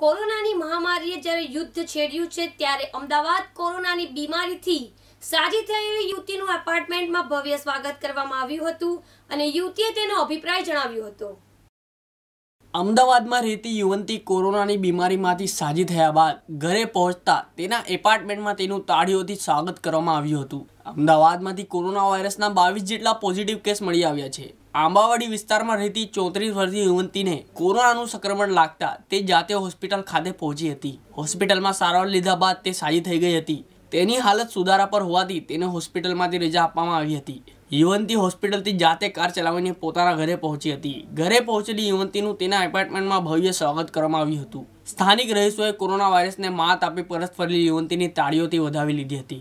કોરોનાની મહામારીએ જ્યારે યુદ્ધ છેડ્યું છે ત્યારે અમદાવાદ કોરોનાની બીમારીથી સાજી થયેલી યુવતીનું એપાર્ટમેન્ટમાં ભવ્ય સ્વાગત કરવામાં આવ્યું હતું અને યુવતીએ તેનો અભિપ્રાય જણાવ્યો હતો. અમદાવાદમાં રહેતી યુવતી કોરોનાની બીમારીમાંથી સાજી થયા બાદ ઘરે પહોંચતા તેના એપાર્ટમેન્ટમાં તેનું તાળીઓથી સ્વાગત કરવામાં આવ્યું હતું. અમદાવાદમાંથી કોરોના વાયરસના 22 જેટલા પોઝિટિવ કેસ મળી આવ્યા છે. આંબાવાડી વિસ્તારમાં રહેતી 34 વર્ષીય યુવતીને કોરોનાનું સંક્રમણ લાગતા તે જાતે હોસ્પિટલ ખાતે પહોંચી હતી. હોસ્પિટલમાં સારવાર લીધા બાદ તે સાજી થઈ ગઈ હતી. તેની હાલત સુધારા પર હોવાથી તેને હોસ્પિટલમાંથી રજા આપવામાં આવી હતી. યુવતી હોસ્પિટલથી જાતે કાર ચલાવીને પોતાના ઘરે પહોંચી હતી. ઘરે પહોંચેલી યુવતીનું તેના એપાર્ટમેન્ટમાં ભવ્ય સ્વાગત કરવામાં આવ્યું હતું. સ્થાનિક રહીશોએ કોરોના વાયરસને માત આપી પરત ફરેલી યુવતીની તાળીઓથી વધાવી લીધી હતી.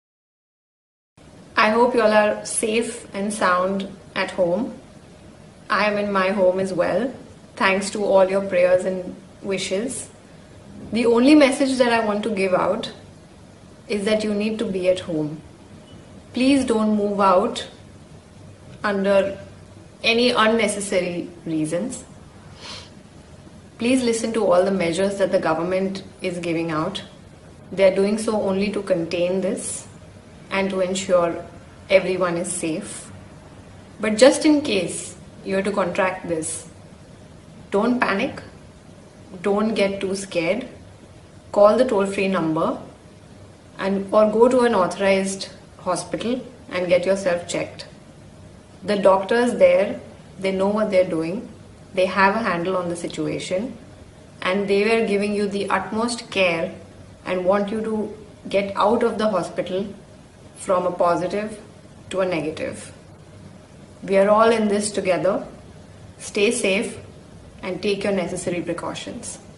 I hope you all are safe and sound at home. I am in my home as well, thanks to all your prayers and wishes. The only message that I want to give out is that you need to be at home. Please don't move out under any unnecessary reasons. Please listen to all the measures that the government is giving out. They are doing so only to contain this and to ensure everyone is safe. But just in case you are to contract this, don't panic, don't get too scared. Call the toll-free number or go to an authorized hospital and get yourself checked. The doctors there, they know what they're doing. They have a handle on the situation and they were giving you the utmost care and want you to get out of the hospital from a positive to a negative. We are all in this together. Stay safe and take your necessary precautions.